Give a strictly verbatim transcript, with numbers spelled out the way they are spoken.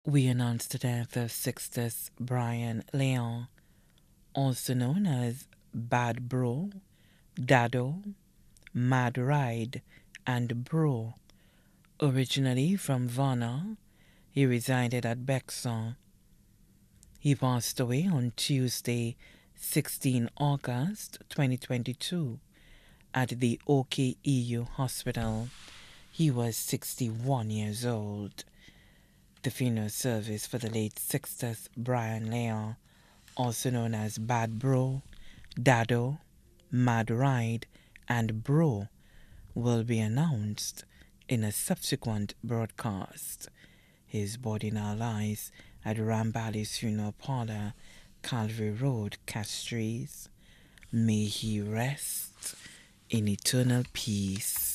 We announce the death of Sixtus Brian Leon, also known as Bad Bro, Dado, Mad Ride, and Bro. Originally from Varna, he resided at Bexar. He passed away on Tuesday, sixteenth of August twenty twenty-two, at the O K E U hospital. He was sixty-one years old. The funeral service for the late Sixtus Brian Leon, also known as Bad Bro, Dado, Mad Ride, and Bro, will be announced in a subsequent broadcast. His body now lies at Ramballi's Funeral Parlor, Calvary Road, Castries. May he rest in eternal peace.